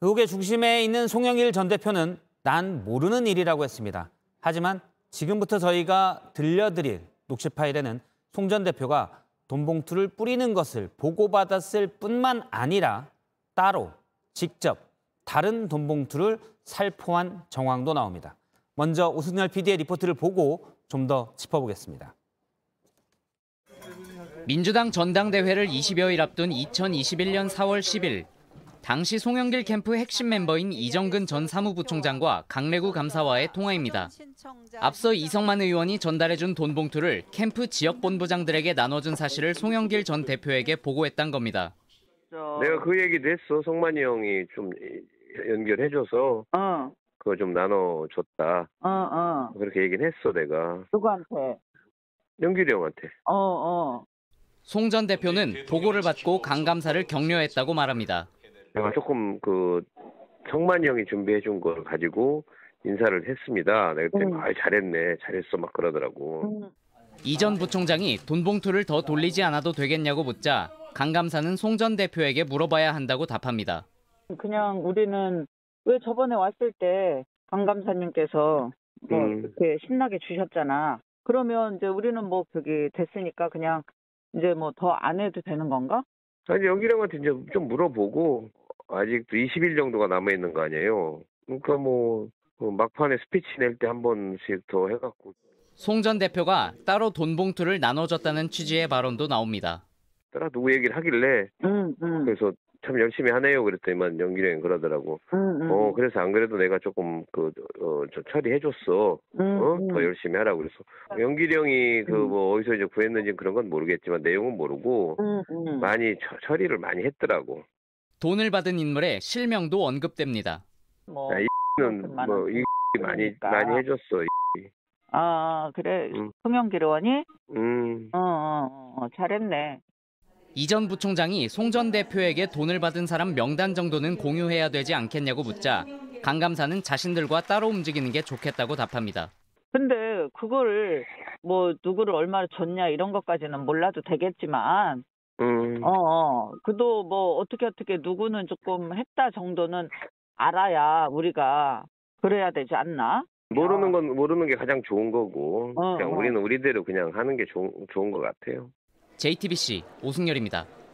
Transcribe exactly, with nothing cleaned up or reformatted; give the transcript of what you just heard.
의혹의 중심에 있는 송영길 전 대표는 난 모르는 일이라고 했습니다. 하지만 지금부터 저희가 들려드릴 녹취 파일에는 송 전 대표가 돈 봉투를 뿌리는 것을 보고받았을 뿐만 아니라 따로 직접 다른 돈 봉투를 살포한 정황도 나옵니다. 먼저 오승열 피디의 리포트를 보고 좀 더 짚어보겠습니다. 민주당 전당대회를 이십여일 앞둔 이천이십일 년 사월 십일, 당시 송영길 캠프 핵심 멤버인 이정근 전 사무부총장과 강래구 감사와의 통화입니다. 앞서 이성만 의원이 전달해준 돈 봉투를 캠프 지역본부장들에게 나눠준 사실을 송영길 전 대표에게 보고했단 겁니다. 내가 그 얘기도 했어. 성만이 형이 좀 연결해줘서 어. 그거 좀 나눠줬다. 어, 어. 그렇게 얘기는 했어, 내가. 누구한테? 영길이 형한테. 어, 어. 송 전 대표는 보고를 받고 강 감사를 격려했다고 말합니다. 내가 조금 그 성만이 형이 준비해준 걸 가지고 인사를 했습니다. 내가 그때 음. 아 잘했네, 잘했어 막 그러더라고. 음. 이 전 부총장이 돈 봉투를 더 돌리지 않아도 되겠냐고 묻자 강 감사는 송 전 대표에게 물어봐야 한다고 답합니다. 그냥 우리는 왜 저번에 왔을 때 강 감사님께서 뭐 음. 이렇게 신나게 주셨잖아. 그러면 이제 우리는 뭐 그게 됐으니까 그냥 이제 뭐 더 안 해도 되는 건가? 아니 영길이 형한테 이제 좀 물어보고 아직도 이십 일 정도가 남아 있는 거 아니에요. 그러니까 뭐 막판에 스피치 낼 때 한 번씩 더 해갖고. 송 전 대표가 따로 돈 봉투를 나눠줬다는 취지의 발언도 나옵니다. 따라 누구 얘기를 하길래 응, 응. 그래서 참 열심히 하네요 그랬더니만 영길이 형이 그러더라고. 응, 응. 어 그래서 안 그래도 내가 조금 그 어 저 처리해줬어. 응, 어? 응. 더 열심히 하라고 그래서. 영길이 형이 그 뭐 어디서 이제 구했는지 그런 건 모르겠지만 내용은 모르고 응, 응. 많이 처, 처리를 많이 했더라고. 돈을 받은 인물의 실명도 언급됩니다. 뭐 야, 이는 뭐 이 많이 그러니까. 많이 해줬어. 이. 아, 그래. 응. 송영길 의원이? 음. 어, 어, 어, 잘했네. 이 전 부총장이 송 전 대표에게 돈을 받은 사람 명단 정도는 공유해야 되지 않겠냐고 묻자 강 감사는 자신들과 따로 움직이는 게 좋겠다고 답합니다. 근데 그걸 뭐 누구를 얼마나 줬냐 이런 것까지는 몰라도 되겠지만 음. 어, 어. 그도 뭐 어떻게 어떻게 누구는 조금 했다 정도는 알아야 우리가 그래야 되지 않나? 모르는 건 모르는 게 가장 좋은 거고 어, 그냥 어. 우리는 우리대로 그냥 하는 게 좋은 좋은 것 같아요. 제이티비씨 오승열입니다.